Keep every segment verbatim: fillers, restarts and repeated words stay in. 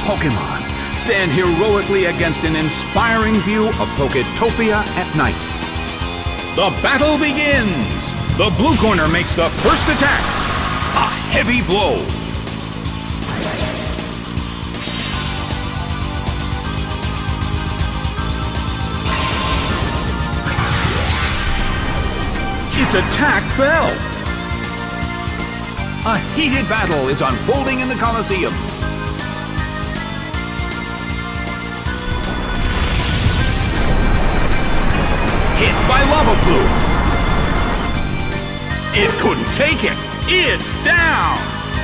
Pokemon stand heroically against an inspiring view of Poketopia at night. The battle begins! The blue corner makes the first attack. A heavy blow. Its attack fell. A heated battle is unfolding in the Colosseum. Hit by Lava Plume. It couldn't take it. It's down.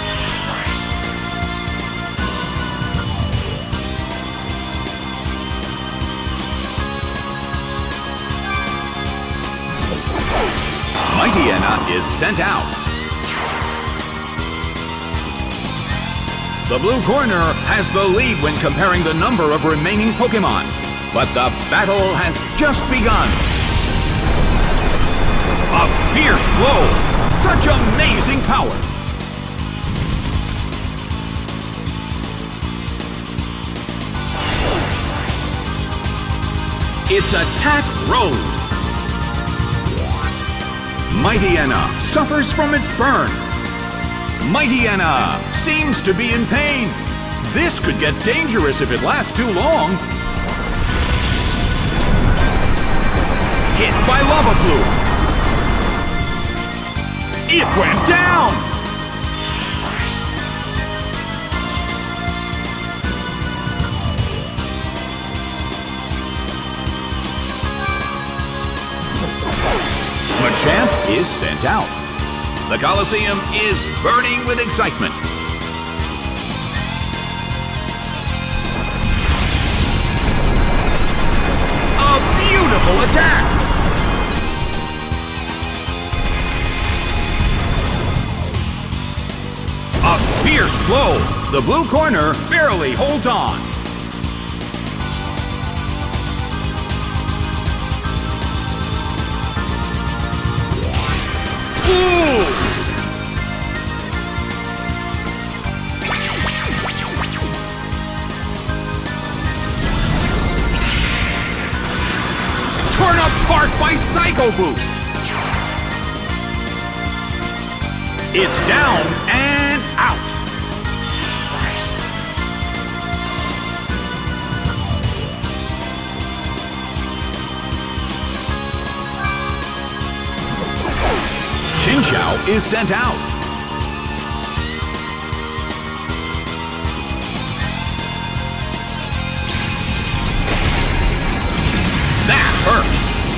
Mightyena is sent out. The blue corner has the lead when comparing the number of remaining Pokemon, but the battle has just begun. A fierce blow! Such amazing power! Its attack rose. Mightyena suffers from its burn. Mightyena seems to be in pain. This could get dangerous if it lasts too long. Hit by Lava Plume. It went down! Machamp is sent out. The Colosseum is burning with excitement. A beautiful attack! A fierce blow! The blue corner barely holds on. Ooh! Torn apart by Psycho Boost! It's down and out! Chinchou is sent out. That hurt.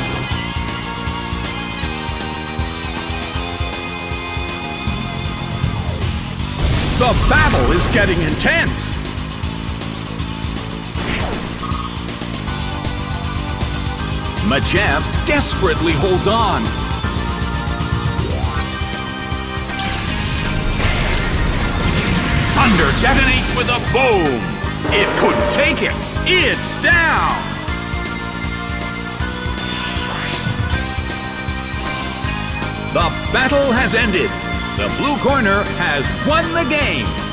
The battle is getting intense. Machamp desperately holds on. Thunder detonates with a boom. It couldn't take it. It's down. The battle has ended. The blue corner has won the game.